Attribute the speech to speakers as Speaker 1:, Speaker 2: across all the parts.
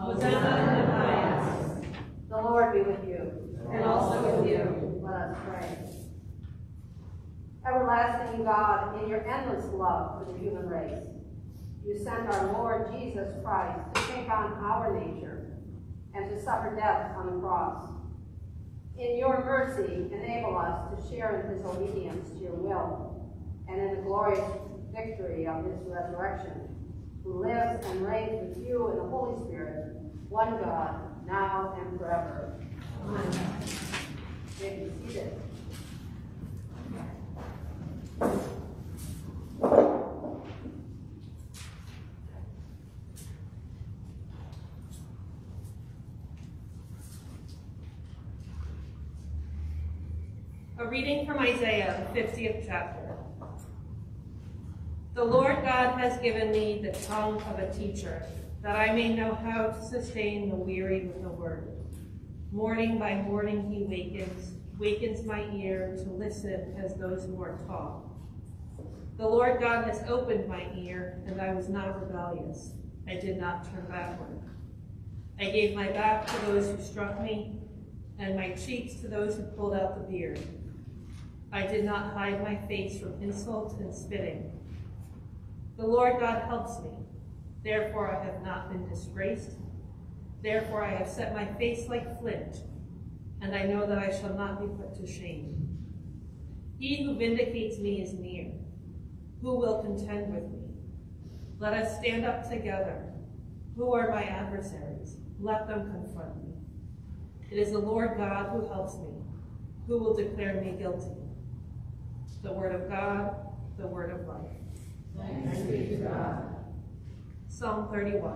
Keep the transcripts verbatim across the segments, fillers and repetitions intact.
Speaker 1: Hosanna in the highest.
Speaker 2: The Lord be with you.
Speaker 1: And also with you.
Speaker 2: Let us pray. Everlasting God, in your endless love for the human race, you sent our Lord Jesus Christ to take on our nature and to suffer death on the cross. In your mercy, enable us to share in his obedience to your will and in the glorious victory of his resurrection, who lives and reigns with you in the Holy Spirit, one God, now and forever. Amen. You may be seated.
Speaker 1: A reading from Isaiah, the fiftieth chapter. The Lord God has given me the tongue of a teacher, that I may know how to sustain the weary with the word. Morning by morning he wakens, wakens my ear to listen as those who are taught. The Lord God has opened my ear, and I was not rebellious. I did not turn backward. I gave my back to those who struck me, and my cheeks to those who pulled out the beard. I did not hide my face from insult and spitting. The Lord God helps me. Therefore I have not been disgraced. Therefore I have set my face like flint, and I know that I shall not be put to shame. He who vindicates me is near. Who will contend with me? Let us stand up together. Who are my adversaries? Let them confront me. It is the Lord God who helps me. Who will declare me guilty? The word of God, the word of life.
Speaker 3: Thanks be to God.
Speaker 1: Psalm thirty-one.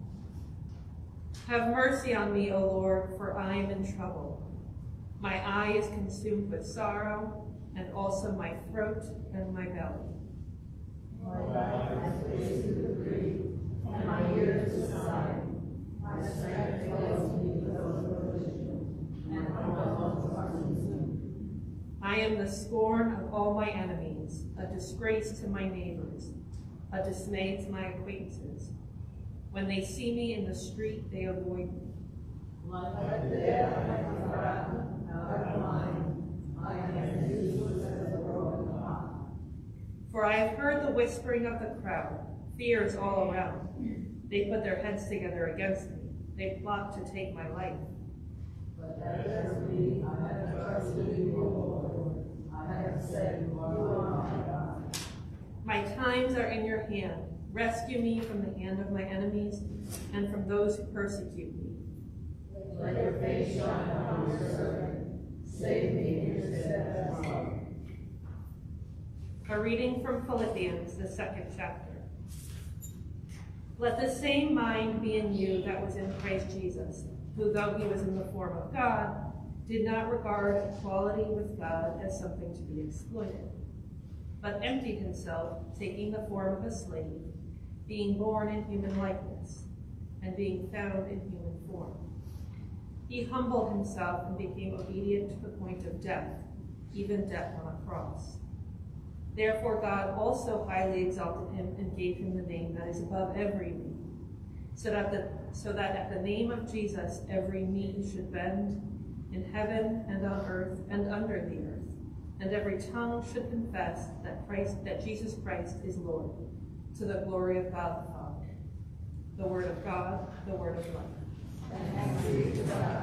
Speaker 1: Have mercy on me, O Lord, for I am in trouble. My eye is consumed with sorrow, and also my throat and my belly.
Speaker 3: My back has placed to the grief, and my ears to sighing. My strength fails me with those afflictions, and my bones are consumed.
Speaker 1: I am the scorn of all my enemies, a disgrace to my neighbors, a dismay to my acquaintances. When they see me in the street, they avoid me.
Speaker 3: Like the dead I am forgotten, out of mind. I am as useless as a broken pot.
Speaker 1: For I have heard the whispering of the crowd. Fear is all around. They put their heads together against me. They plot to take my life.
Speaker 3: But as me, I have trusted you, O Lord. I have said, you are my God.
Speaker 1: My times are in your hand. Rescue me from the hand of my enemies and from those who persecute me.
Speaker 3: Let your face shine upon your servant. Save me in your steadfast love.
Speaker 1: A reading from Philippians, the second chapter. Let the same mind be in you that was in Christ Jesus, who, though he was in the form of God, did not regard equality with God as something to be exploited, but emptied himself, taking the form of a slave, being born in human likeness, and being found in human form. He humbled himself and became obedient to the point of death, even death on a cross. Therefore God also highly exalted him and gave him the name that is above every name, so that, the, so that at the name of Jesus every knee should bend, in heaven and on earth and under the earth, and every tongue should confess that Christ, that Jesus Christ is Lord, to the glory of God the Father. The word of God, the word of life.
Speaker 3: Thanks be to God.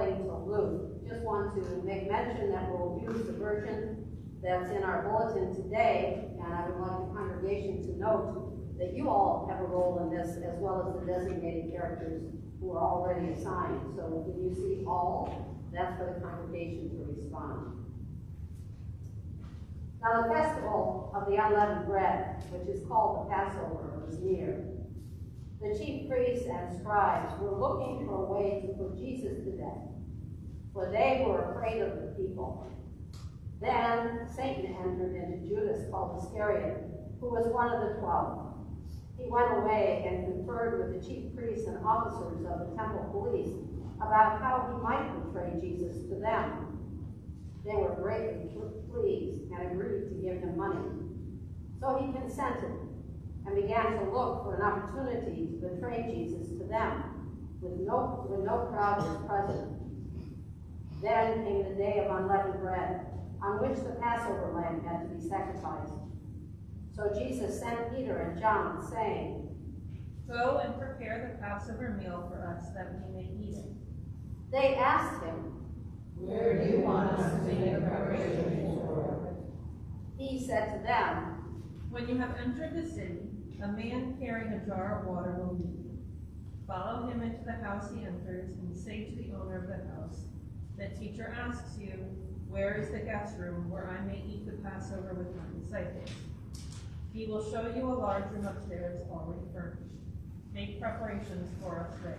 Speaker 2: according to Luke. Just want to make mention that we'll use the version that's in our bulletin today, and I would like the congregation to note that you all have a role in this, as well as the designated characters who are already assigned. So when you see all, that's for the congregation to respond. Now the festival of the unleavened bread, which is called the Passover, was near. The chief priests and scribes were looking for a way to put Jesus to death, for they were afraid of the people. Then Satan entered into Judas called Iscariot, who was one of the twelve. He went away and conferred with the chief priests and officers of the temple police about how he might betray Jesus to them. They were greatly pleased and agreed to give him money. So he consented and began to look for an opportunity to betray Jesus to them, with no, with no crowd was present. Then came the day of unleavened bread, on which the Passover lamb had to be sacrificed. So Jesus sent Peter and John, saying,
Speaker 1: "Go and prepare the Passover meal for us, that we may eat it."
Speaker 2: They asked him,
Speaker 3: "Where do you want us to make preparations for it?"
Speaker 2: He said to them,
Speaker 1: "When you have entered the city, a man carrying a jar of water will meet you. Follow him into the house he enters, and say to the owner of the house, 'The teacher asks you, where is the guest room where I may eat the Passover with my disciples?' He will show you a large room upstairs already furnished. Make preparations for us there."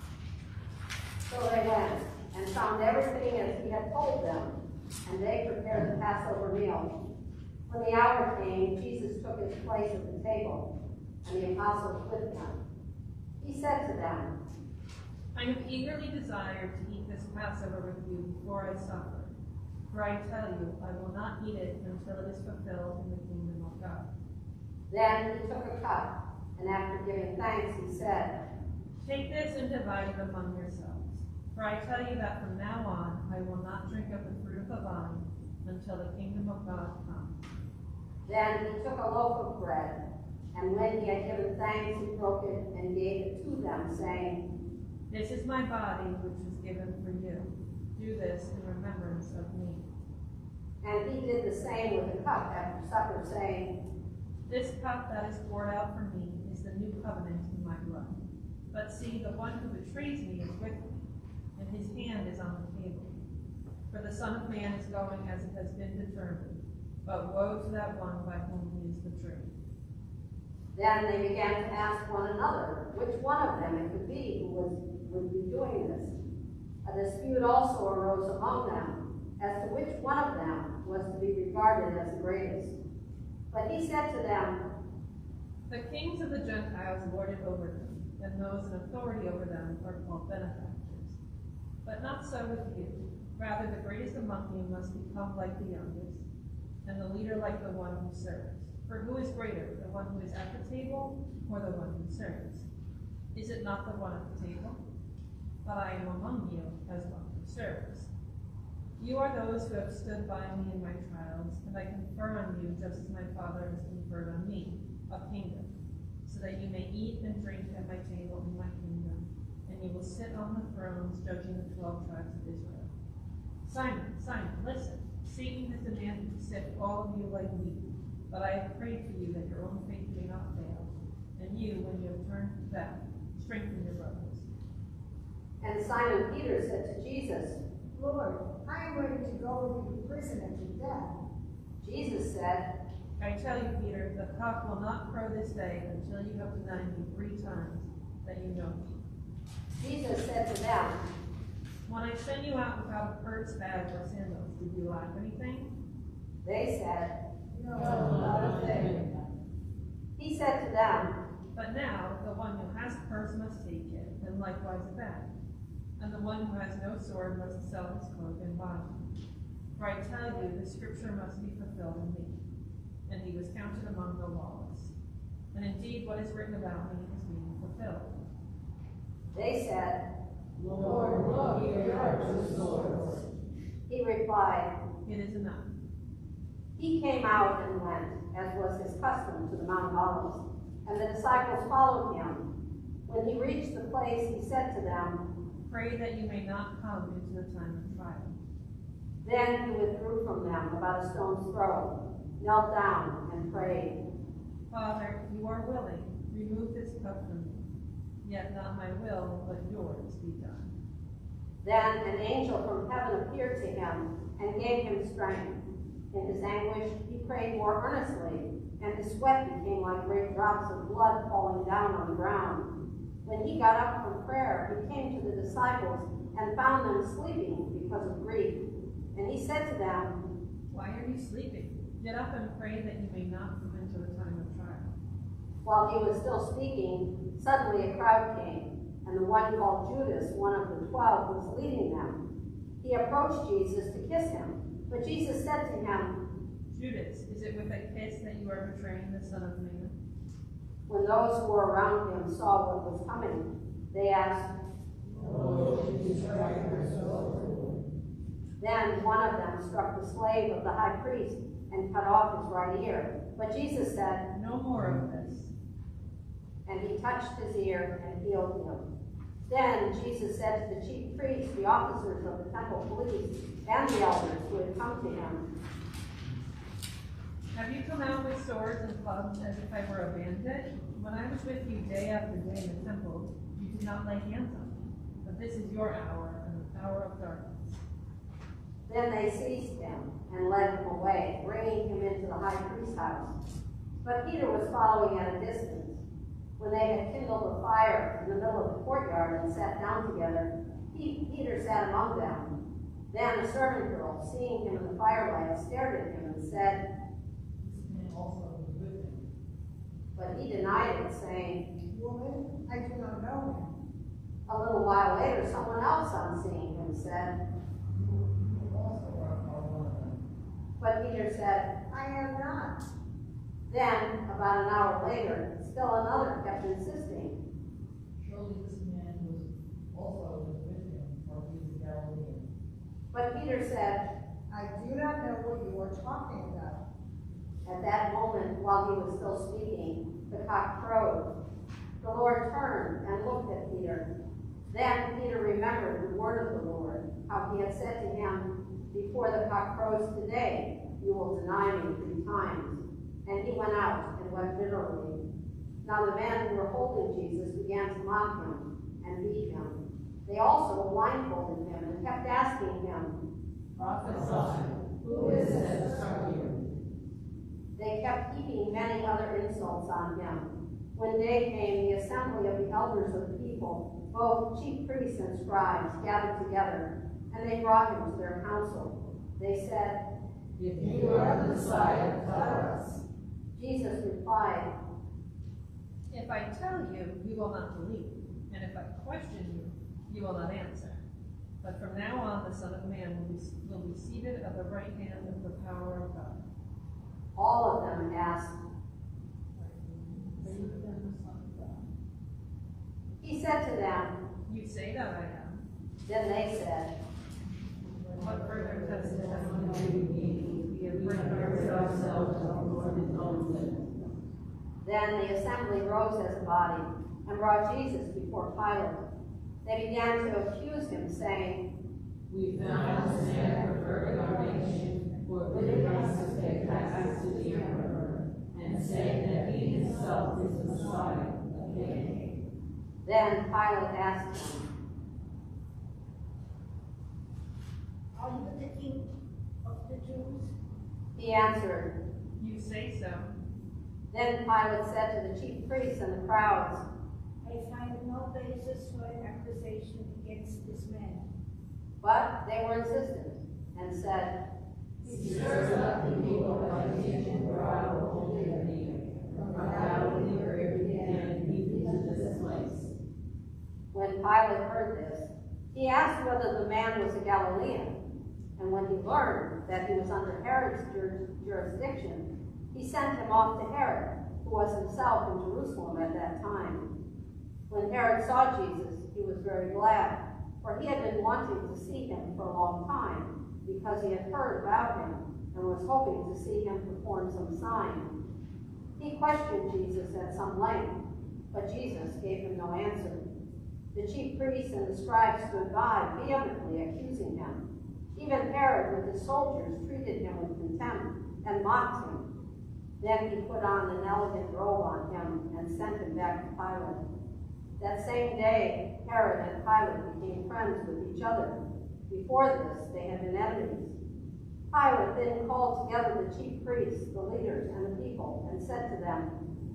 Speaker 2: So they went and found everything as he had told them, and they prepared the Passover meal. When the hour came, Jesus took his place at the table, and the apostles with him. He said to them,
Speaker 1: "I have eagerly desired to eat this Passover with you before I suffer. For I tell you, I will not eat it until it is fulfilled in the kingdom of God."
Speaker 2: Then he took a cup, and after giving thanks, he said,
Speaker 1: "Take this and divide it among yourselves. For I tell you that from now on I will not drink of the fruit of the vine until the kingdom of God comes."
Speaker 2: Then he took a loaf of bread, and when he had given thanks, he broke it and gave it to them, saying,
Speaker 1: "This is my body, which is given for you. Do this in remembrance of me."
Speaker 2: And he did the same with the cup after supper, saying,
Speaker 1: "This cup that is poured out for me is the new covenant in my blood. But see, the one who betrays me is with me, and his hand is on the table. For the Son of Man is going as it has been determined, but woe to that one by whom he is betrayed."
Speaker 2: Then they began to ask one another which one of them it could be who was, would be doing this. A dispute also arose among them as to which one of them was to be regarded as the greatest. But he said to them,
Speaker 1: "The kings of the Gentiles lord it over them, and those in authority over them are called benefactors. But not so with you. Rather, the greatest among you must become like the youngest, and the leader like the one who serves. For who is greater, the one who is at the table, or the one who serves? Is it not the one at the table? But I am among you as one who serves. You are those who have stood by me in my trials, and I confer on you, just as my Father has conferred on me, a kingdom, so that you may eat and drink at my table in my kingdom, and you will sit on the thrones judging the twelve tribes of Israel. Simon, Simon, listen. Satan has demanded to sift all of you like wheat, but I have prayed for you that your own faith may not fail, and you, when you have turned to that, strengthen your brothers."
Speaker 2: And Simon Peter said to Jesus,
Speaker 3: "Lord, I am ready to go with you to prison and to death."
Speaker 2: Jesus said,
Speaker 1: "I tell you, Peter, the cock will not crow this day until you have denied me three times that you know me."
Speaker 2: Jesus said to them,
Speaker 1: When I sent you out without a bird's bag or sandals, did you lack anything?
Speaker 2: They said,
Speaker 3: No, not a thing.
Speaker 2: He said to them,
Speaker 1: But now the one who has a purse must take it, and likewise a bag. And the one who has no sword must sell his cloak and buy one. For I tell you, the scripture must be fulfilled in me. And he was counted among the lawless. And indeed, what is written about me is being fulfilled.
Speaker 2: They said,
Speaker 3: Lord, look, here are two swords.
Speaker 2: He replied,
Speaker 1: It is enough.
Speaker 2: He came out and went, as was his custom, to the Mount of Olives, and the disciples followed him. When he reached the place, he said to them,
Speaker 1: pray that you may not come into the time of trial.
Speaker 2: Then he withdrew from them about a stone's throw, knelt down, and prayed.
Speaker 1: Father, you are willing. Remove this cup from me. Yet not my will, but yours be done.
Speaker 2: Then an angel from heaven appeared to him and gave him strength. In his anguish, he prayed more earnestly, and his sweat became like great drops of blood falling down on the ground. When he got up from prayer, he came to the disciples and found them sleeping because of grief. And he said to them,
Speaker 1: Why are you sleeping? Get up and pray that you may not come into the time of trial.
Speaker 2: While he was still speaking, suddenly a crowd came, and the one called Judas, one of the twelve, was leading them. He approached Jesus to kiss him, but Jesus said to him,
Speaker 1: Judas, is it with a kiss that you are betraying the Son of Man?
Speaker 2: When those who were around him saw what was coming, they asked, Then one of them struck the slave of the high priest and cut off his right ear. But Jesus said,
Speaker 1: No more of this.
Speaker 2: And he touched his ear and healed him. Then Jesus said to the chief priests, the officers of the temple police, and the elders who had come to him,
Speaker 1: Have you come out with swords and clubs as if I were a bandit? When I was with you day after day in the temple, you did not lay hands on me. But this is your hour and the hour of darkness.
Speaker 2: Then they seized him and led him away, bringing him into the high priest's house. But Peter was following at a distance. When they had kindled a fire in the middle of the courtyard and sat down together, he, Peter sat among them. Then a servant girl, seeing him in the firelight, stared at him and said,
Speaker 3: This man also was with him.
Speaker 2: But he denied it, saying,
Speaker 3: Woman, I do not know him.
Speaker 2: A little while later, someone else on seeing him said,
Speaker 3: You also are one of them.
Speaker 2: But Peter said,
Speaker 3: I am not.
Speaker 2: Then, about an hour later, still another kept insisting.
Speaker 3: Surely this man was also with him, for he is a Galilean.
Speaker 2: But Peter said,
Speaker 3: I do not know what you are talking about.
Speaker 2: At that moment, while he was still speaking, the cock crowed. The Lord turned and looked at Peter. Then Peter remembered the word of the Lord, how he had said to him, Before the cock crows today, you will deny me three times. And he went out and wept bitterly. Now the men who were holding Jesus began to mock him and beat him. They also blindfolded him and kept asking him,
Speaker 3: Prophesy, who is this from you?
Speaker 2: They kept heaping many other insults on him. When day came, the assembly of the elders of the people, both chief priests and scribes, gathered together, and they brought him to their council. They said,
Speaker 3: If you are the Messiah, tell us.
Speaker 2: Jesus replied,
Speaker 1: If I tell you, you will not believe. And if I question you, you will not answer. But from now on, the Son of Man will be, will be seated at the right hand of the power of God.
Speaker 2: all of them asked, He said to them,
Speaker 1: You say that I am.
Speaker 2: then they said,
Speaker 1: What further testimony do we need? We have rendered
Speaker 3: ourselves before his own lips.
Speaker 2: Then the assembly rose as a body and brought Jesus before Pilate. They began to accuse him, saying,
Speaker 3: We found this man perverting our nation, forbidding us to pay taxes to the emperor, and saying that he himself is the Messiah, the King.
Speaker 2: Then Pilate asked him,
Speaker 4: Are you the king of the Jews?
Speaker 2: He answered.
Speaker 1: You say so.
Speaker 2: Then Pilate said to the chief priests and the crowds,
Speaker 4: I find no basis for an accusation against this man.
Speaker 2: but they were insistent and said,
Speaker 3: He stirs up the people by teaching for I will hold their near. From Galilee where it began, even to this place.
Speaker 2: When Pilate heard this, he asked whether the man was a Galilean. And when he learned that he was under Herod's jur- jurisdiction, he sent him off to Herod, who was himself in Jerusalem at that time. When Herod saw Jesus, he was very glad, for he had been wanting to see him for a long time, because he had heard about him and was hoping to see him perform some sign. He questioned Jesus at some length, but Jesus gave him no answer. The chief priests and the scribes stood by, vehemently accusing him. Even Herod with his soldiers treated him with contempt and mocked him. Then he put on an elegant robe on him and sent him back to Pilate. That same day, Herod and Pilate became friends with each other. Before this, they had been enemies. Pilate then called together the chief priests, the leaders, and the people, and said to them,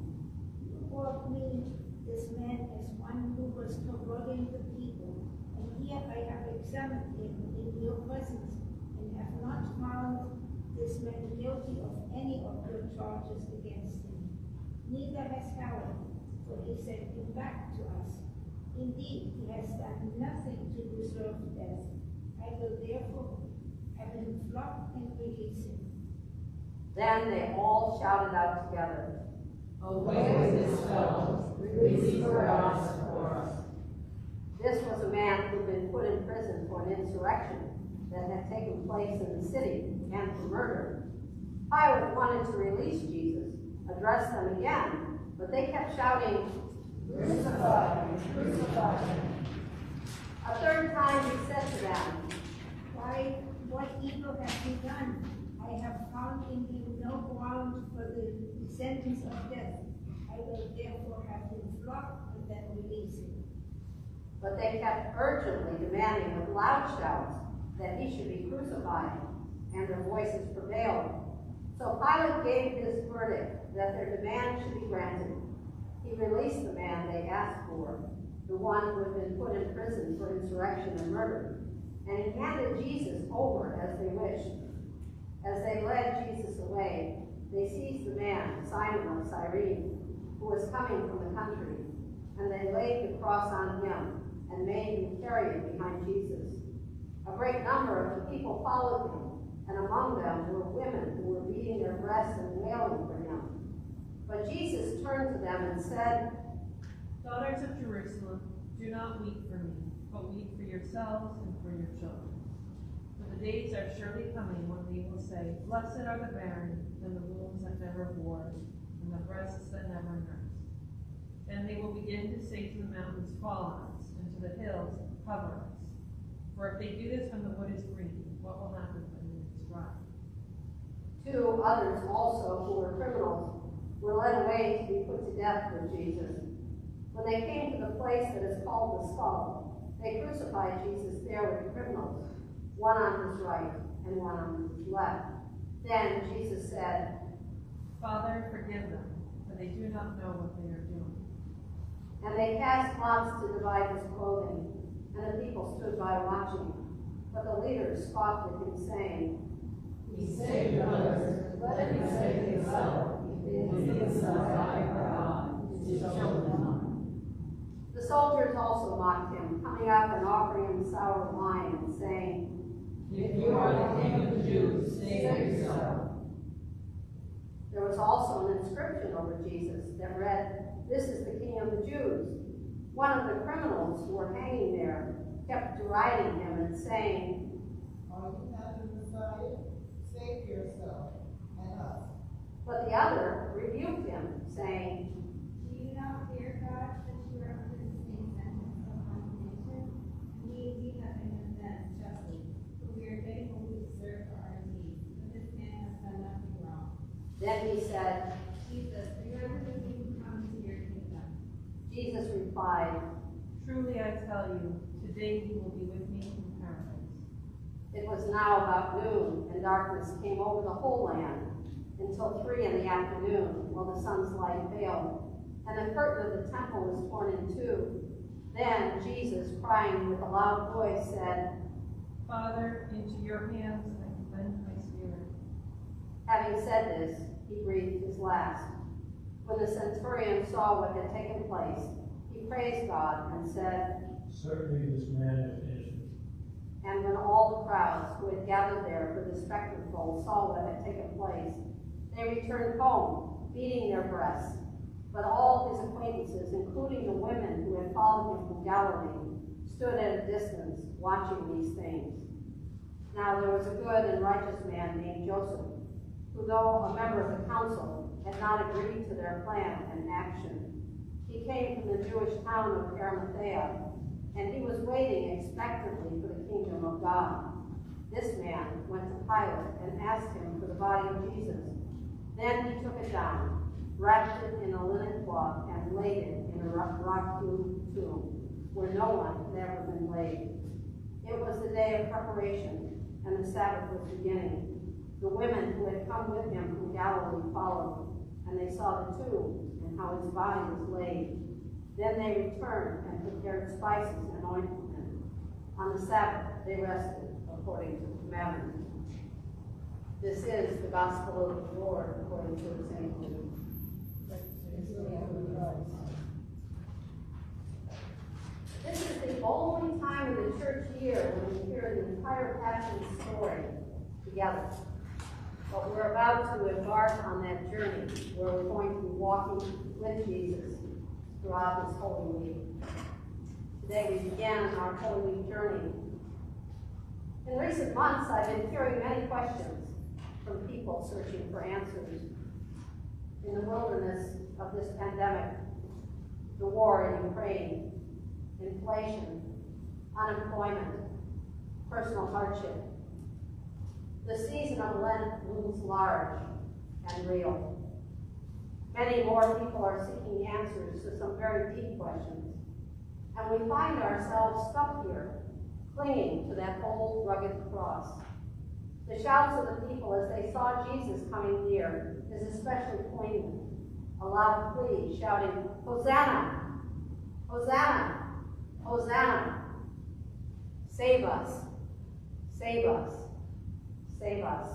Speaker 4: "Before me, this man is one who was corrupting the people, and here I have examined him in your presence, and have not found this man guilty of any of your charges against him. Neither has Herod, for he sent him back to us. Indeed, he has done nothing to deserve death. I will therefore have him flogged and release him."
Speaker 2: Then they all shouted out together,
Speaker 3: "Away with this fellow, release Barabbas for us."
Speaker 2: This was a man who had been put in prison for an insurrection that had taken place in the city and for murder. Pilate wanted to release Jesus, address them again, but they kept shouting,
Speaker 3: "Crucify him, crucify him."
Speaker 2: A third time he said to them,
Speaker 4: Why, what evil have you done? I have found in him no ground for the sentence of death. I will therefore have him flogged and then release him.
Speaker 2: but they kept urgently demanding with loud shouts that he should be crucified, and their voices prevailed. So Pilate gave his verdict that their demand should be granted. He released the man they asked for, the one who had been put in prison for insurrection and murder, and he handed Jesus over as they wished. As they led Jesus away, they seized the man, Simon of Cyrene, who was coming from the country, and they laid the cross on him and made him carry it behind Jesus. A great number of the people followed him, and among them were women who were beating their breasts and wailing for him. But Jesus turned to them and said,
Speaker 1: Daughters of Jerusalem, do not weep for me, but weep for yourselves and for your children. For the days are surely coming when they will say, Blessed are the barren, and the wombs that never bore, and the breasts that never nursed. Then they will begin to say to the mountains, Fall on us, and to the hills, Cover us. For if they do this when the wood is green, what will happen when it is dry?
Speaker 2: Two others also, who were criminals, were led away to be put to death with Jesus. When they came to the place that is called the Skull, they crucified Jesus there with the criminals, one on his right and one on his left. Then Jesus said,
Speaker 1: Father, forgive them, for they do not know what they are doing.
Speaker 2: And they cast lots to divide his clothing, and the people stood by watching. But the leaders scoffed at him, saying,
Speaker 3: He saved others, let him save himself. If he is the right of God, his children.
Speaker 2: The soldiers also mocked him, coming up and offering him sour wine, and saying,
Speaker 3: If you are the King of the Jews, save yourself.
Speaker 2: There was also an inscription over Jesus that read, This is the King of the Jews. One of the criminals who were hanging there kept deriding him and saying,
Speaker 5: Are you not the Messiah? Save yourself and us.
Speaker 2: But the other rebuked him, saying,
Speaker 4: Do you not fear God that you are under the same sentence of condemnation? We indeed have been condemned justly, for we are faithful who deserve for our deeds. But this man has done nothing wrong.
Speaker 2: Then he said,
Speaker 4: Jesus, remember the people who come into your kingdom.
Speaker 2: Jesus replied,
Speaker 1: Truly I tell you, today you will be with me in paradise.
Speaker 2: It was now about noon, and darkness came over the whole land until three in the afternoon, while the sun's light failed, and the curtain of the temple was torn in two. Then Jesus, crying with a loud voice, said,
Speaker 1: Father, into your hands I commend my spirit.
Speaker 2: Having said this, he breathed his last. When the centurion saw what had taken place, he praised God and said,
Speaker 6: Certainly this man is innocent.
Speaker 2: And when all the crowds who had gathered there for the spectacle saw what had taken place, they returned home, beating their breasts. But all his acquaintances, including the women who had followed him from Galilee, stood at a distance, watching these things. Now there was a good and righteous man named Joseph, who, though a member of the council, had not agreed to their plan and action. He came from the Jewish town of Arimathea, and he was waiting expectantly for the kingdom of God. This man went to Pilate and asked him for the body of Jesus. Then he took it down, wrapped it in a linen cloth, and laid it in a rock-hewn tomb, where no one had ever been laid. It was the day of preparation, and the Sabbath was beginning. The women who had come with him from Galilee followed, and they saw the tomb and how his body was laid. Then they returned and prepared spices and ointment. On the Sabbath they rested, according to the commandment. This is the gospel of the Lord, according to the Saint Luke. This is the only time in the church year when we hear the entire Passion story together. But we're about to embark on that journey where we're going to be walking with Jesus throughout this Holy Week. Today we begin our Holy Week journey. In recent months, I've been hearing many questions from people searching for answers. In the wilderness of this pandemic, the war in Ukraine, inflation, unemployment, personal hardship, the season of Lent looms large and real. Many more people are seeking answers to some very deep questions, and we find ourselves stuck here, clinging to that old rugged cross. The shouts of the people as they saw Jesus coming near is especially poignant. A loud plea shouting, "Hosanna! Hosanna! Hosanna! Save us! Save us! Save us!"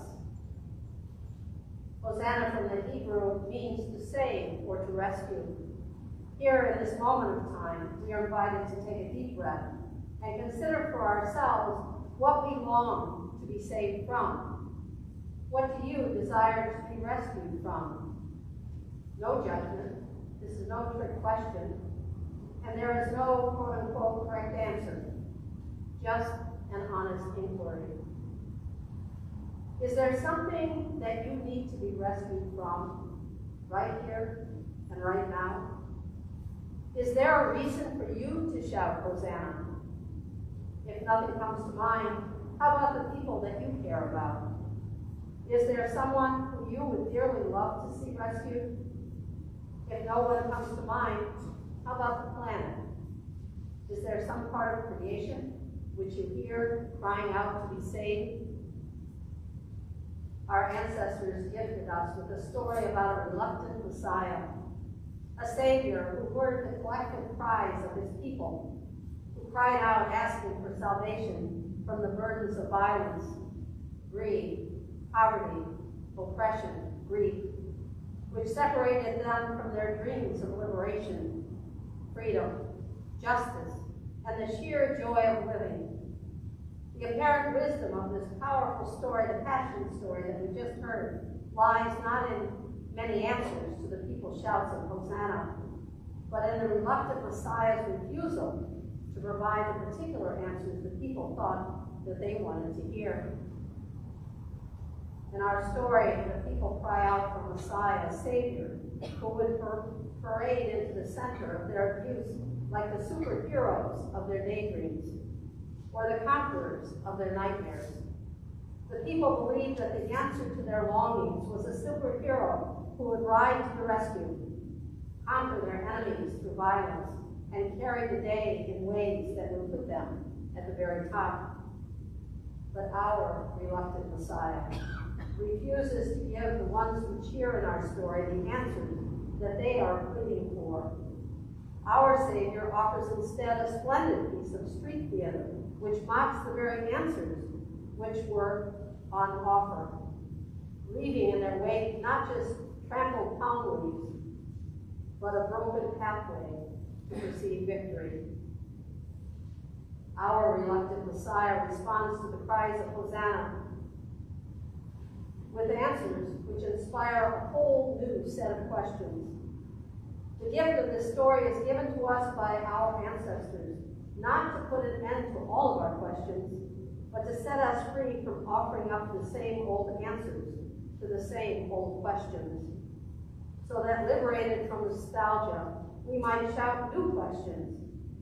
Speaker 2: Hosanna from the Hebrew means to save or to rescue. Here in this moment of time, we are invited to take a deep breath and consider for ourselves what we long to be saved from. What do you desire to be rescued from? No judgment. This is no trick question. And there is no quote-unquote correct answer. Just an honest inquiry. Is there something that you need to be rescued from right here and right now? Is there a reason for you to shout Hosanna? If nothing comes to mind, how about the people that you care about? Is there someone who you would dearly love to see rescued? If no one comes to mind, how about the planet? Is there some part of creation which you hear crying out to be saved? Our ancestors gifted us with a story about a reluctant Messiah, a Savior who heard the collective cries of his people, who cried out asking for salvation from the burdens of violence, greed, poverty, oppression, grief, which separated them from their dreams of liberation, freedom, justice, and the sheer joy of living. The apparent wisdom of this powerful story, the Passion story that we just heard, lies not in many answers to the people's shouts of Hosanna, but in the reluctant Messiah's refusal to provide the particular answers the people thought that they wanted to hear. In our story, the people cry out for Messiah, a Savior, who would parade into the center of their views like the superheroes of their daydreams, or the conquerors of their nightmares. The people believed that the answer to their longings was a superhero who would ride to the rescue, conquer their enemies through violence, and carry the day in ways that would put them at the very top. But our reluctant Messiah refuses to give the ones who cheer in our story the answers that they are pleading for. Our Savior offers instead a splendid piece of street theater, which mocks the very answers which were on offer, leaving in their wake not just trampled palm leaves, but a broken pathway to perceive victory. Our reluctant Messiah responds to the cries of Hosanna with answers which inspire a whole new set of questions. The gift of this story is given to us by our ancestors, not to put an end to all of our questions, but to set us free from offering up the same old answers to the same old questions, so that liberated from nostalgia, we might shout new questions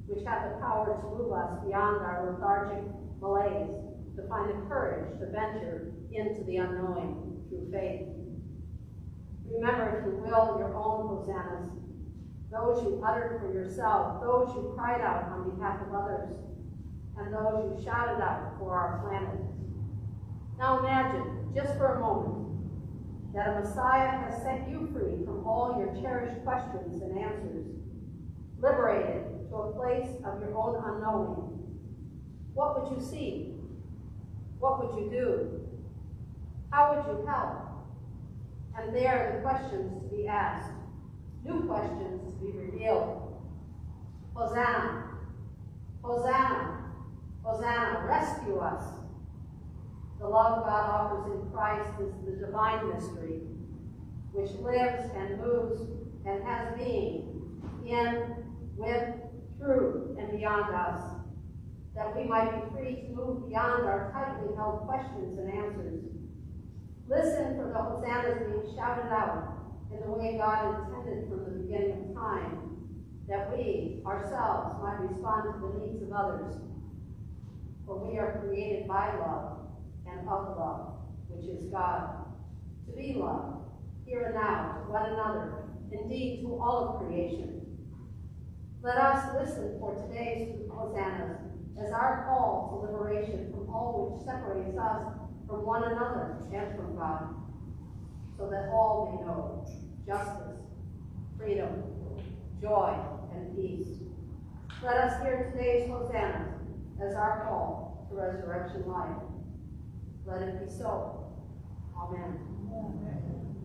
Speaker 2: which have the power to move us beyond our lethargic malaise, to find the courage to venture into the unknowing through faith. Remember, if you will, your own hosannas, those you uttered for yourself, those you cried out on behalf of others, and those you shouted out for our planet. Now imagine, just for a moment, that a Messiah has set you free from all your cherished questions and answers, liberated to a place of your own unknowing. What would you see? What would you do? How would you help? And there are the questions to be asked, new questions to be revealed. Hosanna, Hosanna, Hosanna, rescue us. The love God offers in Christ is the divine mystery, which lives and moves and has being in, with, through, and beyond us, that we might be free to move beyond our tightly held questions and answers. Listen for the hosannas being shouted out in the way God intended from the beginning of time, that we ourselves might respond to the needs of others. For we are created by love and of love, which is God, to be loved here and now to one another, indeed to all of creation. Let us listen for today's hosannas as our call to liberation from all which separates us from one another and from God, so that all may know justice, freedom, joy, and peace. Let us hear today's hosannas as our call to resurrection life. Let it be so. Amen. Amen.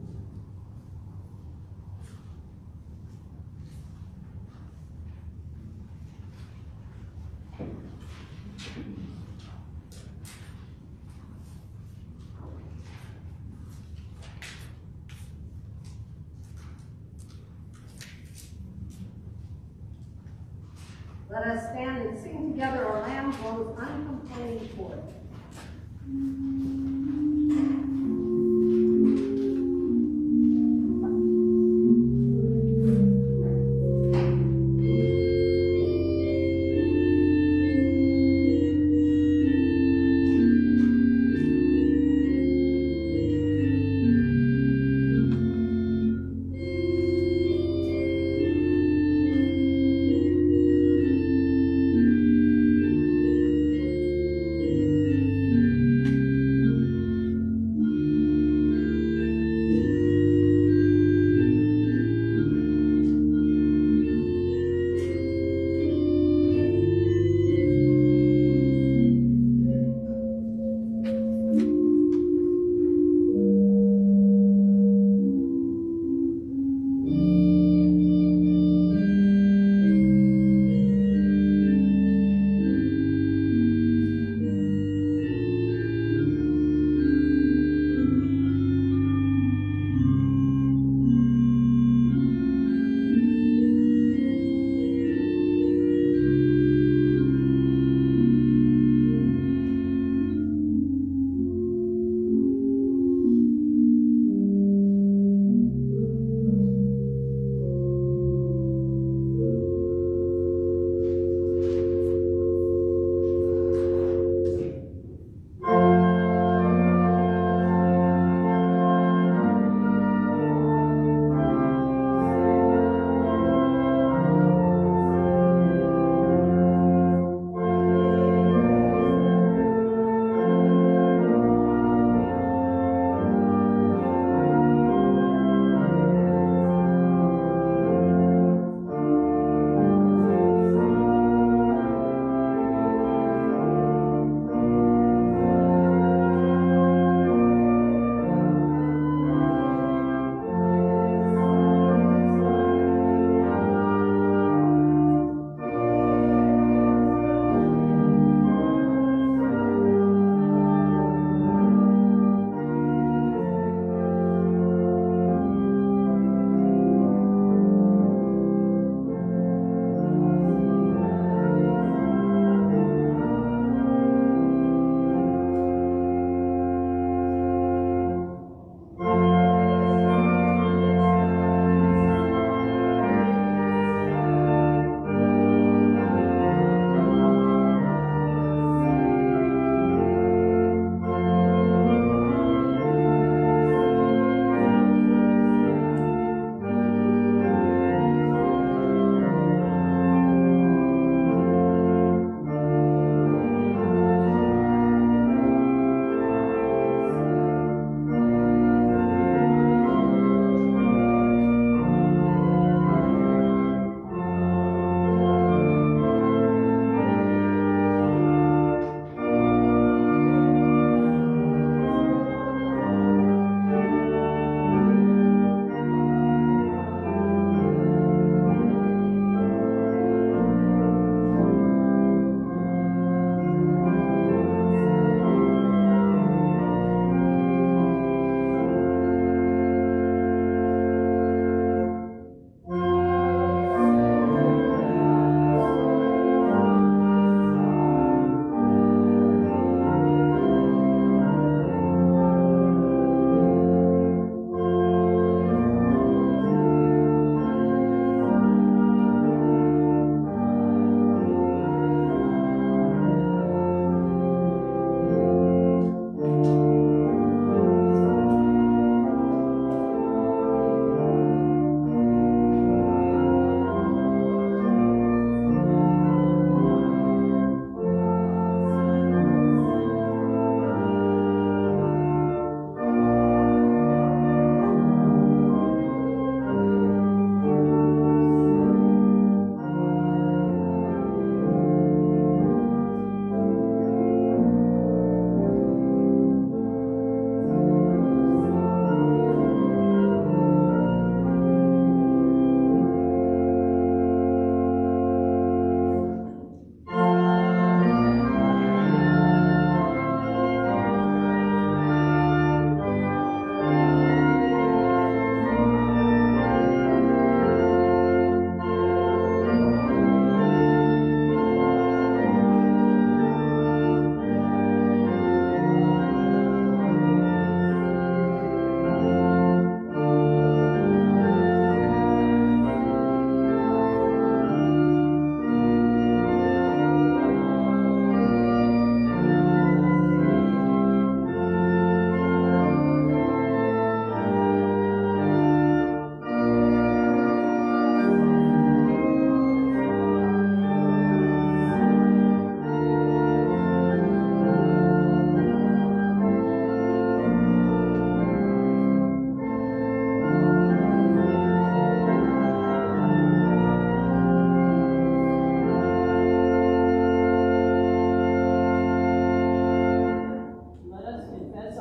Speaker 2: Let us stand and sing together our Lamb grows uncomplaining forth.
Speaker 3: Thank you.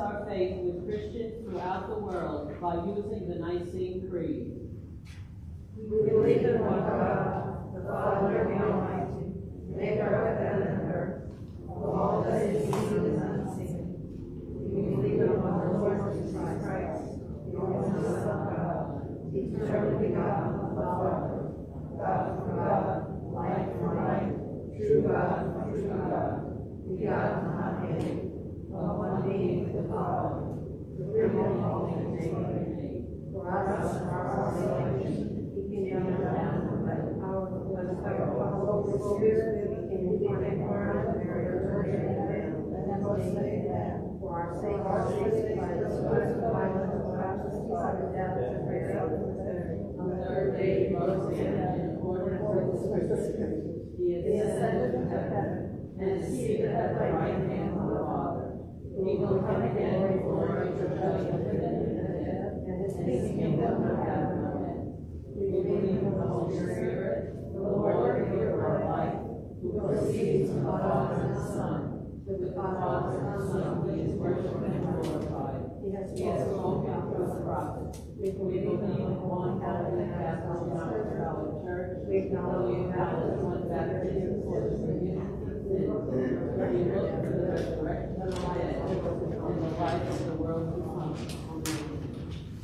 Speaker 7: our faith with Christians throughout the world by using the Nicene Creed.
Speaker 3: We believe in one God, the Father Almighty, maker of heaven and earth, of all that is seen and unseen. We believe in one Lord Jesus Christ, the only Son of God, eternally begotten of the Father, God from God, light from light, true God from true God, begotten, not made, of one being with the Father, through whom all things were made. For us and our salvation, He came down by the power of the Holy Spirit, He became incarnate, Mary, and was made man. For our sake, our sake, by the sweat of the violence of baptism, suffered death, and raised up from the dead. On the third day, He rose again in accordance with the Scriptures. He ascended into heaven, and is seated at the right hand of the Father. He will come again in glory to judge the living and the dead, and His kingdom will have no end. We believe in the Holy Spirit, the Lord, the giver of life, who proceeds from the Father and the Son. With the Father and the Son, He is worshipped and glorified. He has spoken through the prophets. We believe in one Catholic and Apostolic Church. We acknowledge that one baptism for the forgiveness of sins. We look for the resurrection of the dead and the life of the world to come. Amen.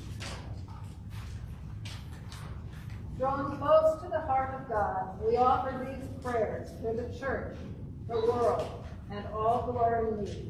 Speaker 2: Drawn close to the heart of God, we offer these prayers for the church, the world, and all who are in need.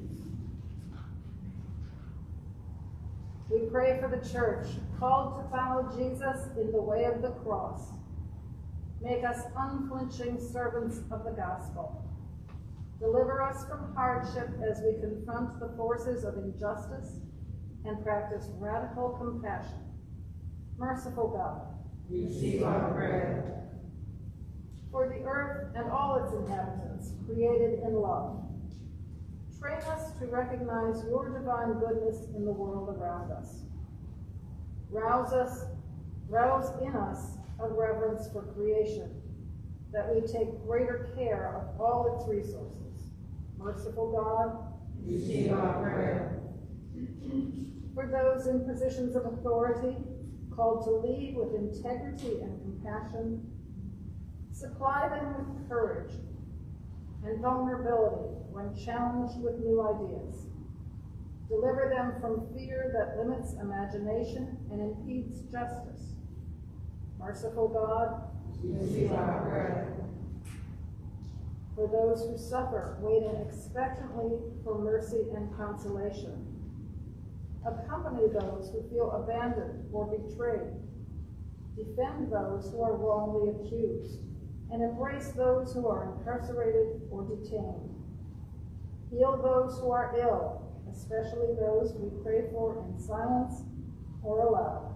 Speaker 2: We pray for the church, called to follow Jesus in the way of the cross. Make us unflinching servants of the gospel. Deliver us from hardship as we confront the forces of injustice and practice radical compassion. Merciful God,
Speaker 3: receive our prayer.
Speaker 2: For the earth and all its inhabitants, created in love, train us to recognize your divine goodness in the world around us. Rouse us, rouse in us a reverence for creation, that we take greater care of all its resources. Merciful God,
Speaker 3: receive our prayer.
Speaker 2: For those in positions of authority, called to lead with integrity and compassion, supply them with courage and vulnerability when challenged with new ideas. Deliver them from fear that limits imagination and impedes justice. Merciful God,
Speaker 3: receive our prayer.
Speaker 2: For those who suffer, waiting expectantly for mercy and consolation. Accompany those who feel abandoned or betrayed. Defend those who are wrongly accused, and embrace those who are incarcerated or detained. Heal those who are ill, especially those we pray for in silence or aloud.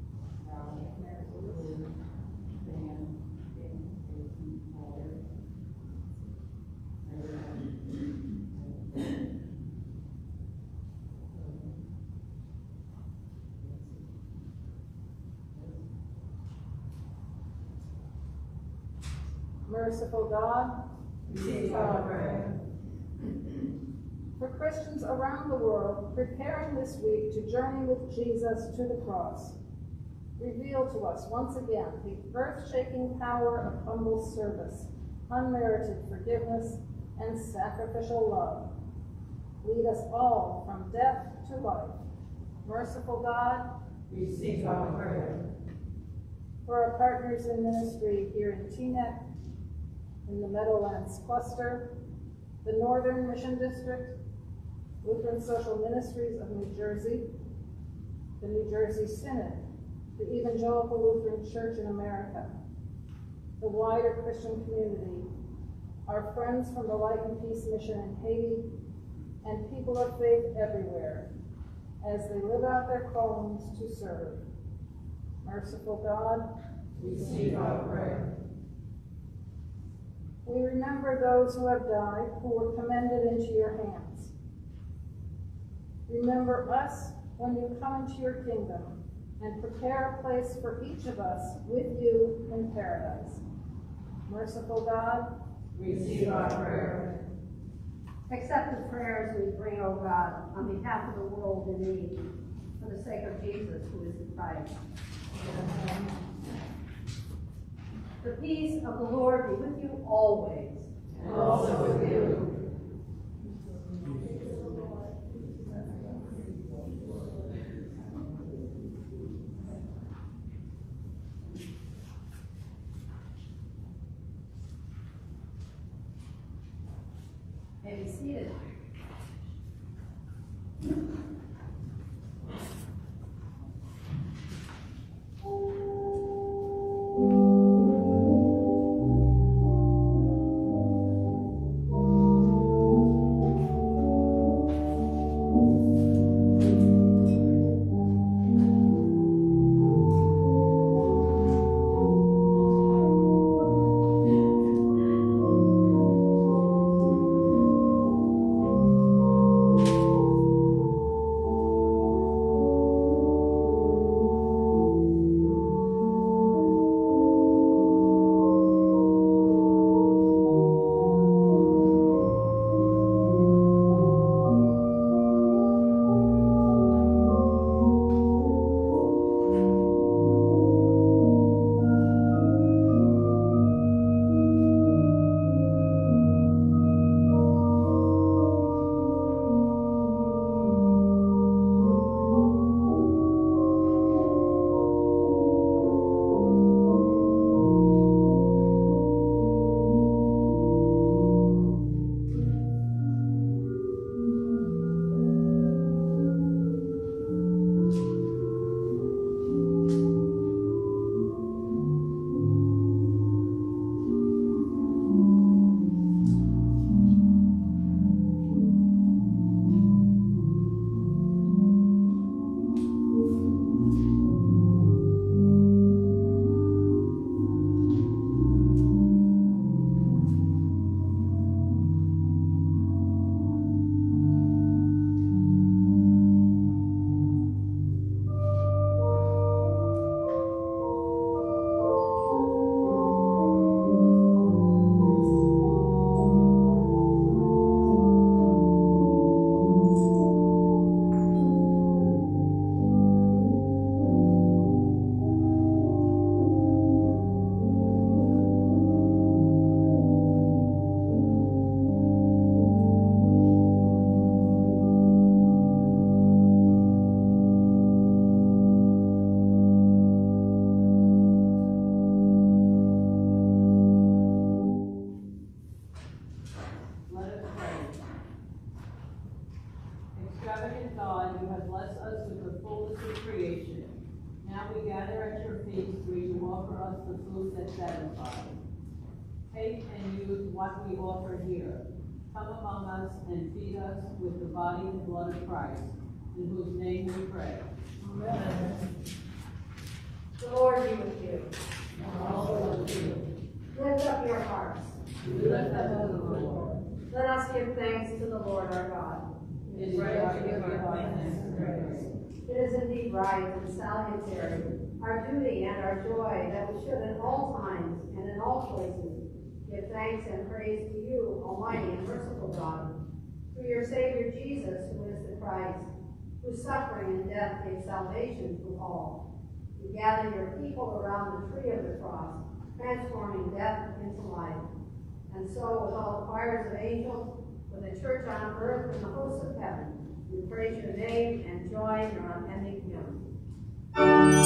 Speaker 2: Merciful God,
Speaker 3: receive our prayer.
Speaker 2: For Christians around the world preparing this week to journey with Jesus to the cross, reveal to us once again the earth-shaking power of humble service, unmerited forgiveness, and sacrificial love. Lead us all from death to life. Merciful God,
Speaker 3: receive our prayer.
Speaker 2: For our partners in ministry here in T N E C, in the Meadowlands Cluster, the Northern Mission District, Lutheran Social Ministries of New Jersey, the New Jersey Synod, the Evangelical Lutheran Church in America, the wider Christian community, our friends from the Light and Peace Mission in Haiti, and people of faith everywhere, as they live out their callings to serve. Merciful God,
Speaker 3: receive our prayer.
Speaker 2: We remember those who have died, who were commended into your hands. Remember us when you come into your kingdom, and prepare a place for each of us with you in paradise. Merciful God,
Speaker 3: receive our prayer.
Speaker 2: Accept the prayers we bring, O God, on behalf of the world in need, for the sake of Jesus, who is the Christ. The peace of the Lord be with you always.
Speaker 3: And also with you.
Speaker 2: May be seated.
Speaker 7: Extravagant God, you have blessed us with the fullness of creation. Now we gather at your feast where you offer us the food that satisfies. Take and use what we offer here. Come among us and feed us with the body and blood of Christ, in whose name we pray.
Speaker 3: Amen.
Speaker 2: The Lord be with you.
Speaker 3: And also with you.
Speaker 2: Lift up your hearts.
Speaker 3: We lift up to the Lord.
Speaker 2: Let us give thanks to the Lord our God.
Speaker 7: It is right to give our thanks and praise.
Speaker 2: It is indeed right and salutary, our duty and our joy, that we should in all times and in all places give thanks and praise to you, Almighty and merciful God, through your Savior Jesus, who is the Christ, whose suffering and death gave salvation to all. You gather your people around the tree of the cross, transforming death into life. And so, with all the choirs of angels, with the church on earth and the hosts of heaven, we praise your name and join your unending hymn.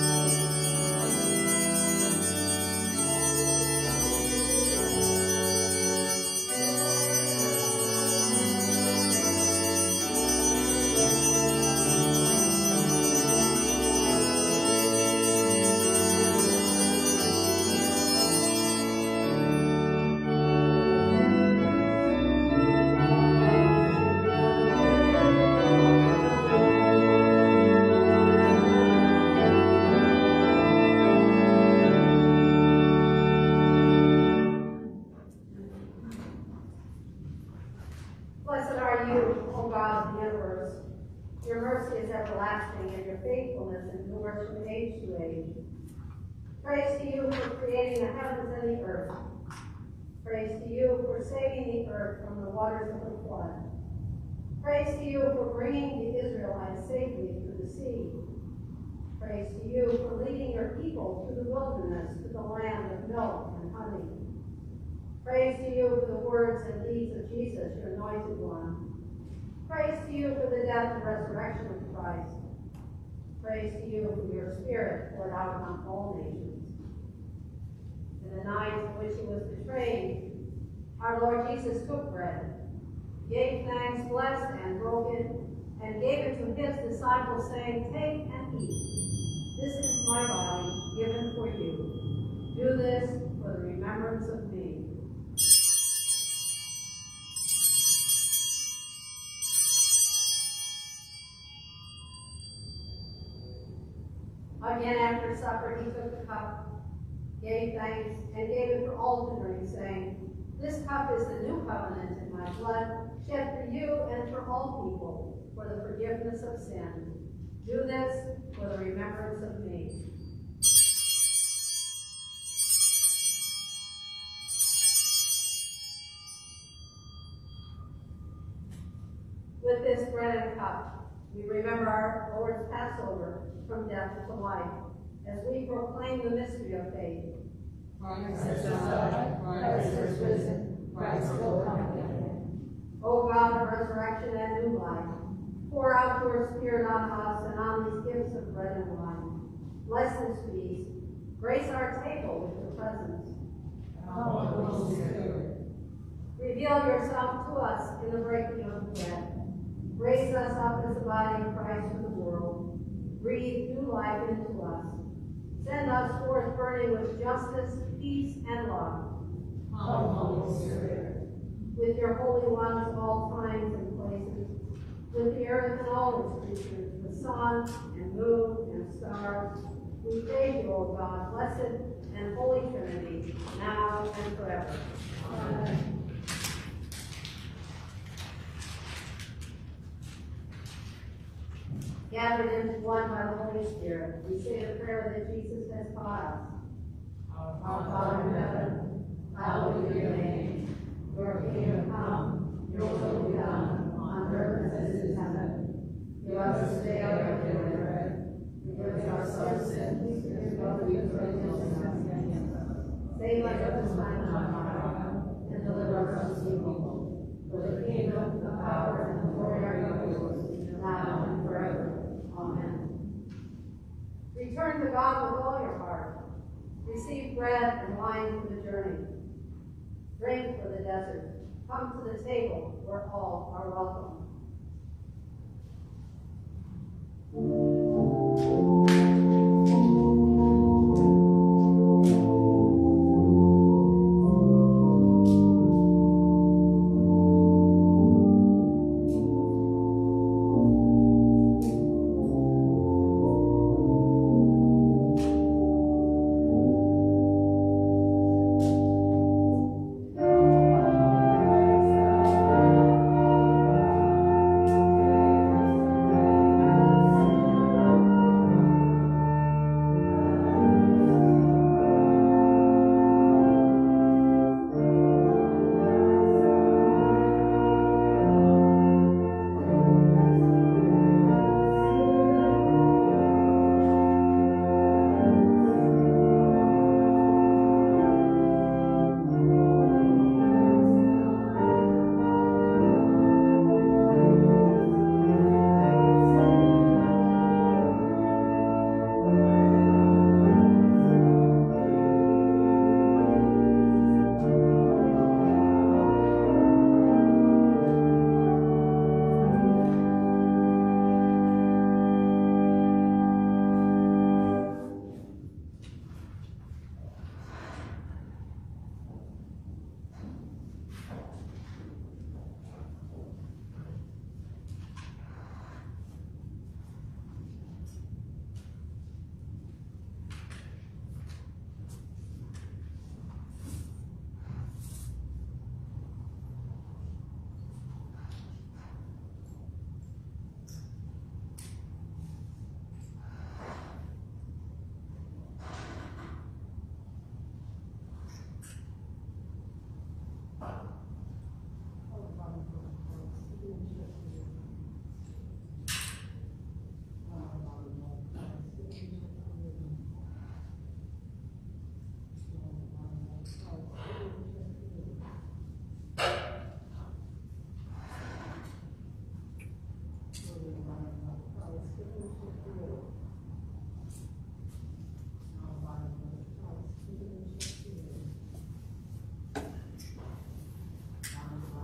Speaker 2: Blessed are you, O God of the universe. Your mercy is everlasting, and your faithfulness endures from age to age. Praise to you for creating the heavens and the earth, for Praise to you for saving the earth from the waters of the flood. Praise to you for bringing the Israelites safely through the sea. Praise to you for leading your people through the wilderness to the land of milk and honey. Praise to you for the words and deeds of Jesus, your anointed one. Praise to you for the death and resurrection of Christ. Praise to you for your Spirit poured out on all nations. In the night in which he was betrayed, our Lord Jesus took bread, gave thanks, blessed and broke it, and gave it to his disciples, saying, "Take and eat. This is my body given for you. Do this for the remembrance of me." Again, after supper, he took the cup, gave thanks, and gave it for all to drink, saying, "This cup is the new covenant in my blood, shed for you and for all people, for the forgiveness of sin. Do this for the remembrance of me." With this bread and cup, we remember our Lord's Passover from death to life, as we proclaim the mystery of faith.
Speaker 3: Christ has died, Christ has risen, Christ will come again.
Speaker 2: O God of resurrection and new life, pour out your Spirit on us and on these gifts of bread and wine. Bless this feast. Grace our table with your presence.
Speaker 3: Come, Holy Spirit.
Speaker 2: Reveal yourself to us in the breaking of the bread. Raise us up as the body of Christ to the world. Breathe new life into us. Send us forth burning with justice, peace, and love.
Speaker 3: Come, Holy Spirit.
Speaker 2: With your holy ones of all times and places, with the earth and all its creatures, the sun and moon and stars, we praise you, O God, blessed and holy Trinity, now and forever. Amen. Gathered into one by the Holy Spirit, we say the prayer that Jesus has taught us.
Speaker 3: Our Father in heaven, hallowed be your name. Your kingdom come, your will be done, on earth as it is in heaven. Give us this day our daily bread. Forgive us our sins, as well we forgive those who sin against us.
Speaker 2: Save us from the time of our
Speaker 3: And deliver us from evil. For the kingdom, the power, and the glory are yours, now and forever. Amen.
Speaker 2: Return to God with all your heart. Receive bread and wine for the journey. Drink for the desert. Come to the table where all are welcome.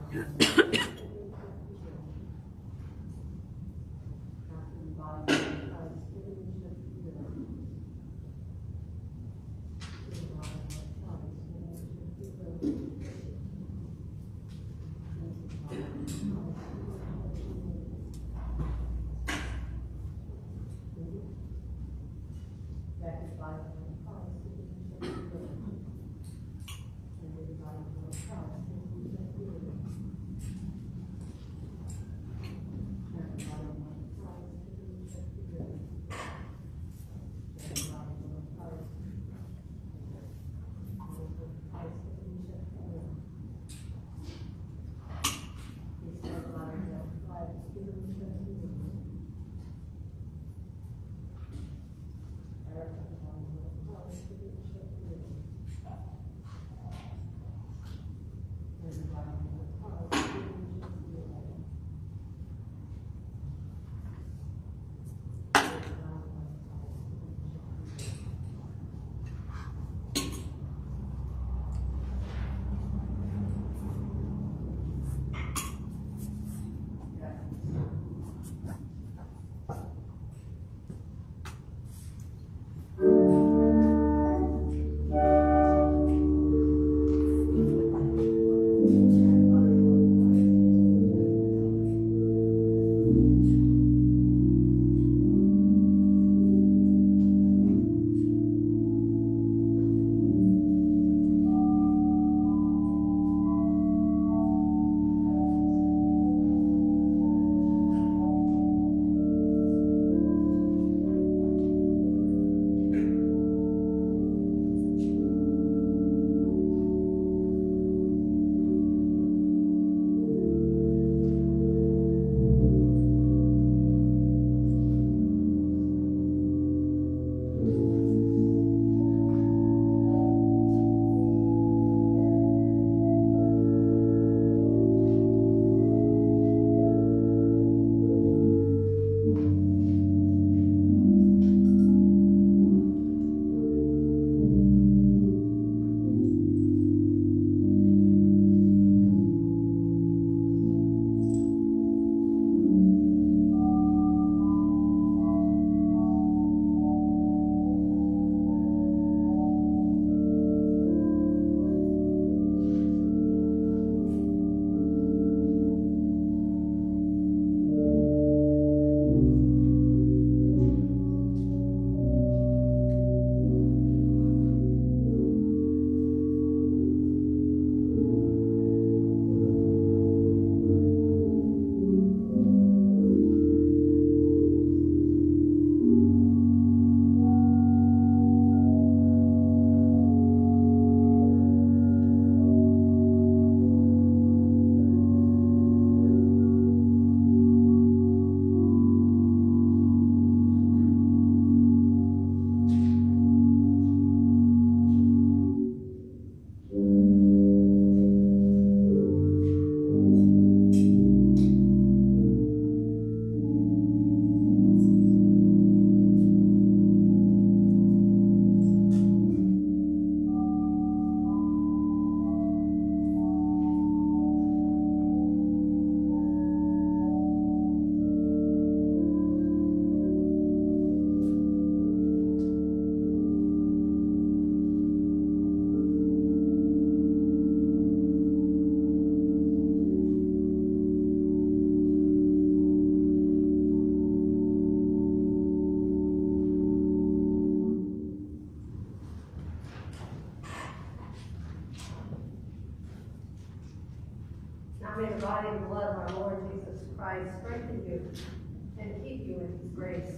Speaker 2: May the body and blood of our Lord Jesus Christ strengthen you and keep you in his grace.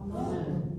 Speaker 7: Amen.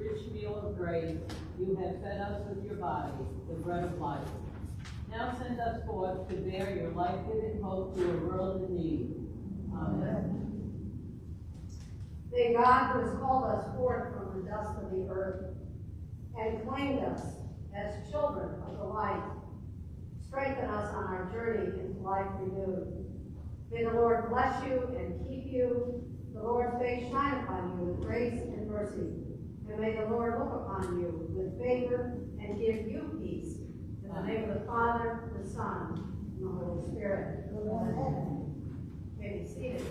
Speaker 7: rich meal of grace, you have fed us with your body, the bread of life. Now send us forth to bear your life-giving hope to a world in need. Amen.
Speaker 2: May God, who has called us forth from the dust of the earth and claimed us as children of the light, strengthen us on our journey into life renewed. May the Lord bless you and keep you. The Lord's face shine upon you with grace and mercy. And may the Lord look upon you with favor and give you peace. In the name of the Father, the Son, and the Holy Spirit. Amen. May be seated.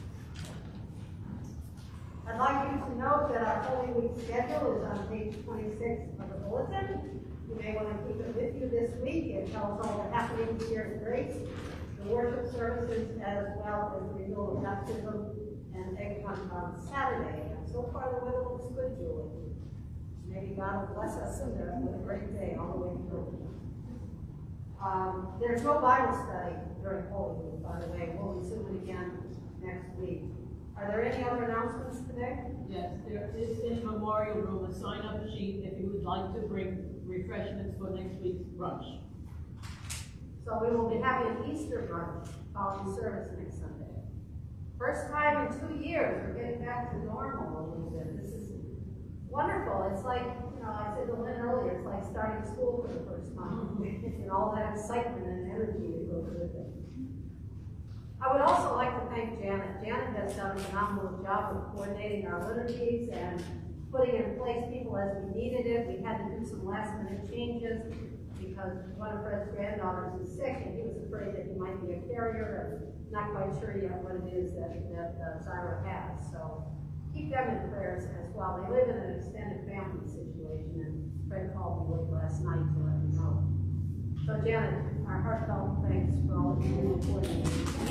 Speaker 2: I'd like you to note that our Holy Week schedule is on page twenty-six of the bulletin. You may want to keep it with you this week. It tells all the happenings here at Grace, the worship services, as well as the renewal of baptism and egg hunt on Saturday. And so far the weather looks good, Julie. Maybe God will bless us in there with a great day all the way through. Um, there's no Bible study during Holy Week, by the way. We'll resume it again next week. Are there any other announcements today?
Speaker 7: Yes, there is in the memorial room a sign-up sheet if you would like to bring refreshments for next week's brunch.
Speaker 2: So we will be having an Easter brunch following service next Sunday. First time in two years, we're getting back to normal a little bit. This is wonderful. It's like, you know, I said to Lynn earlier, it's like starting school for the first time. And all that excitement and energy that goes with it. I would also like to thank Janet. Janet has done a phenomenal job of coordinating our liturgies and putting in place people as we needed it. We had to do some last minute changes because one of Fred's granddaughters is sick and he was afraid that he might be a carrier. I'm not quite sure yet what it is that, that uh, Zyra has. So keep them in prayers as well. They live in an extended family situation and Fred called me late last night to let me know. So Janet, our heartfelt thanks for all that you do for me.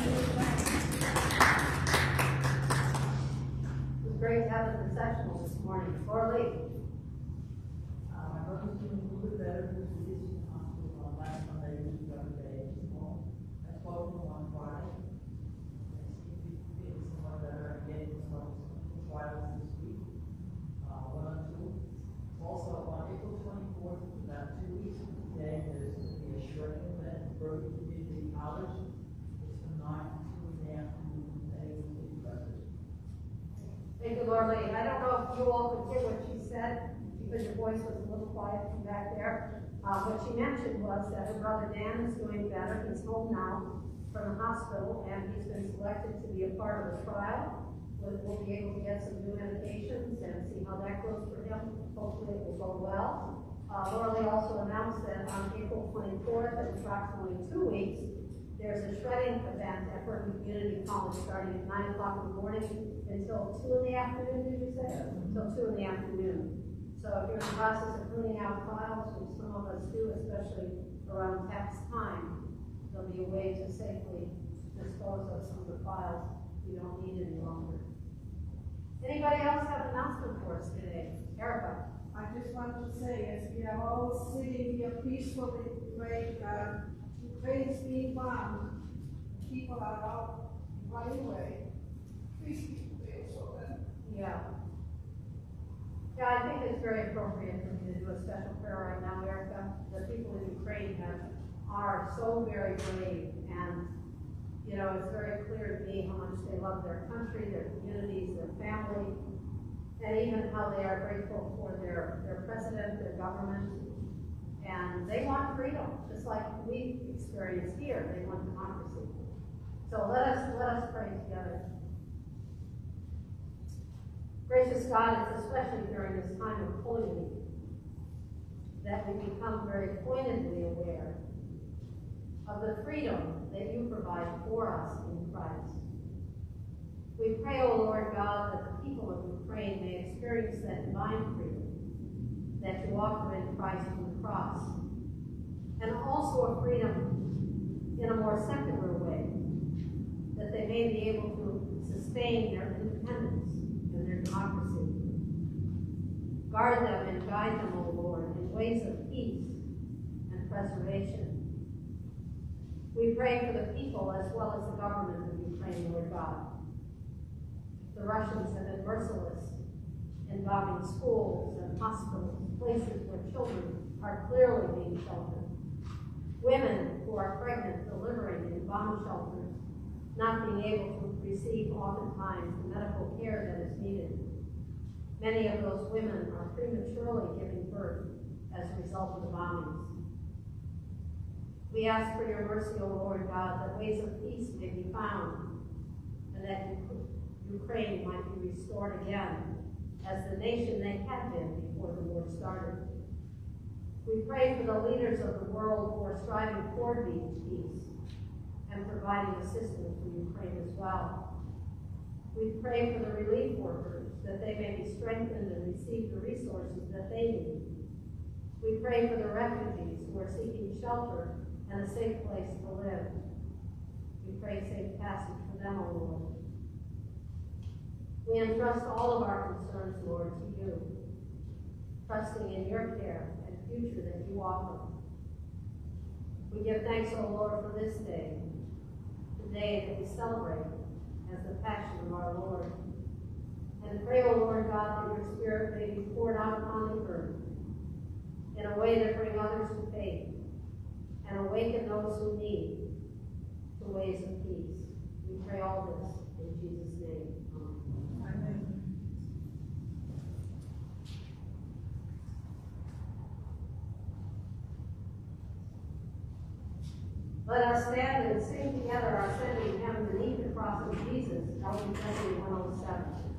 Speaker 2: It was great to have a processional this morning. Laura Lee.
Speaker 3: Uh, my brother's doing a little bit better because we did some hospital on last Sunday, which was the other day. I spoke to him on Friday. They seem to be feeling somewhat better and getting some trials this week. Uh, one on two. Also, on April twenty-fourth, about two weeks from today, there's going to be a shredding event at Berkeley Community College. It's from nine to two in the afternoon. They will be present.
Speaker 2: Thank you, Laura Lee. I don't know if you all could hear what she said because your voice was a little quiet from back there. Uh, what she mentioned was that her brother Dan is doing better. He's home now from the hospital and he's been selected to be a part of the trial. We'll, we'll be able to get some new medications and see how that goes for him. Hopefully it will go well. Uh, Laura Lee also announced that on April twenty-fourth, in approximately two weeks, there's a shredding event at Berkeley Community College starting at nine o'clock in the morning until two in the afternoon, did you say?
Speaker 3: Yeah.
Speaker 2: Until two in the afternoon. So if you're in the process of cleaning out files, which some of us do, especially around tax time, there'll be a way to safely dispose of some of the files you don't need any longer. Anybody else have an announcement for us today? Erica.
Speaker 5: I just want to say, as we are all sitting here peacefully praying, uh, Ukraine is being bombed, people are out running away. Please keep praying for them.
Speaker 2: Yeah. Yeah, I think it's very appropriate for me to do a special prayer right now, Erica. The people in Ukraine have, are so very brave, and you know, it's very clear to me how much they love their country, their communities, their family, and even how they are grateful for their, their president, their government, and they want freedom, just like we experience here. They want democracy. So let us let us pray together. Gracious God, it's especially during this time of Holy Week that we become very pointedly aware of the freedom that you provide for us in Christ. We pray, O Lord God, that the people of Ukraine may experience that divine freedom that you offer in Christ from the cross, and also a freedom in a more secular way, that they may be able to sustain their independence and their democracy. Guard them and guide them, O Lord, in ways of peace and preservation. We pray for the people as well as the government of Ukraine, Lord God. The Russians have been merciless involving schools and hospitals, places where children are clearly being sheltered. Women who are pregnant, delivering in bomb shelters, not being able to receive oftentimes the medical care that is needed. Many of those women are prematurely giving birth as a result of the bombings. We ask for your mercy, O Lord God, that ways of peace may be found, and that Ukraine might be restored again as the nation they had been before the war started. We pray for the leaders of the world who are striving toward peace and providing assistance for Ukraine as well. We pray for the relief workers, that they may be strengthened and receive the resources that they need. We pray for the refugees who are seeking shelter and a safe place to live. We pray safe passage for them, O Lord. We entrust all of our concerns, Lord, to you, trusting in your care and future that you offer. We give thanks, O Lord, for this day, the day that we celebrate as the Passion of our Lord. And pray, O Lord God, that your Spirit may be poured out upon the earth in a way that brings others to faith and awaken those who need to ways of peace. We pray all this in Jesus' name. Amen. Let us stand and sing together our sending hymn beneath the cross of Jesus, L B W one oh seven.